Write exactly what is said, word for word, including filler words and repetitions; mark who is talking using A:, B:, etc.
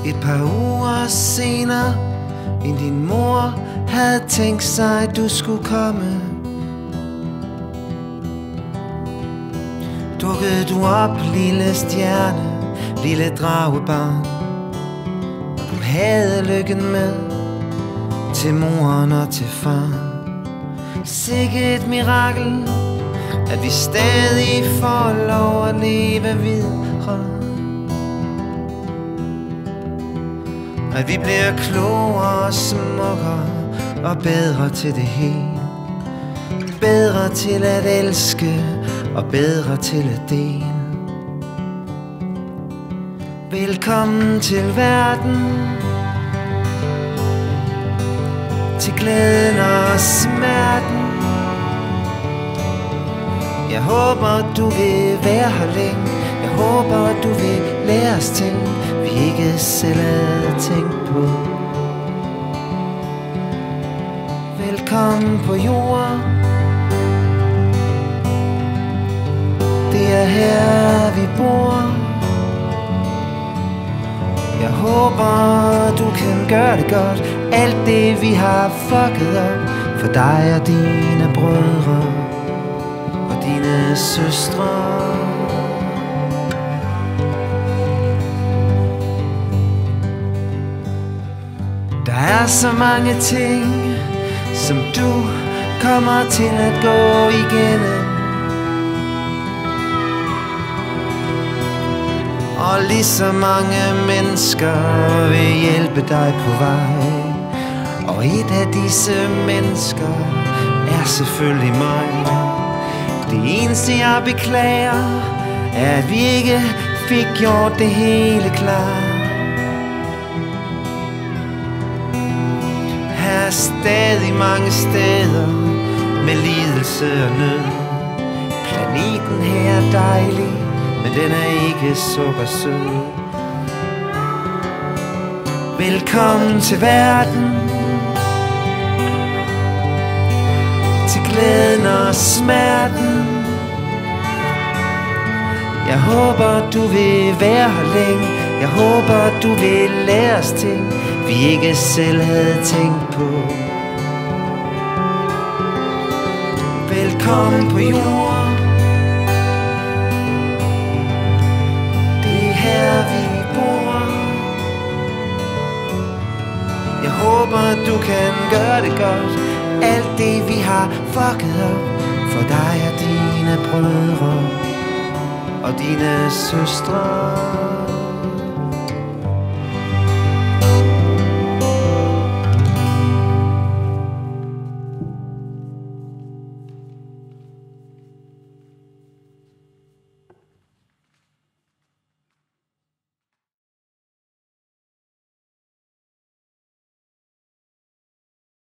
A: Et par uger senere, end din mor havde tænkt sig, du skulle komme, dukkede du op, lille stjerne, lille dragebarn. Du havde lykken med til moren og til faren. Sikke et mirakel, at vi stadig får lov at leve videre. At vi bliver klogere og smukkere og bedre til det hele. Bedre til at elske og bedre til at dele. Velkommen til verden, til glæden og smerten. Jeg håber du vil være her længe. Jeg håber du vil lære os ting, vi ikke selv havde tænkt på. Velkommen på jorden. Det er her vi bor. Jeg håber du kan gøre det godt, alt det vi har fucket op, for dig og dine brødre og dine søstre. Der er så mange ting, som du kommer til at gå igennem, og lige så mange mennesker vil hjælpe dig på vej. Og et af disse mennesker er selvfølgelig mig. Det eneste jeg beklager er, at vi ikke fik gjort det hele klar. Her er stadig mange steder med lidelse og nød. Planeten her er dejlig, men den er ikke sukkersød. Velkommen til verden, til glæden og smerten. Jeg håber du vil være her længe. Jeg håber du vil lære os ting, vi ikke selv havde tænkt på. Velkommen på jorden. Jeg håber du kan gøre det godt, alt det vi har fucket op, for dig og dine brødre og dine søstre.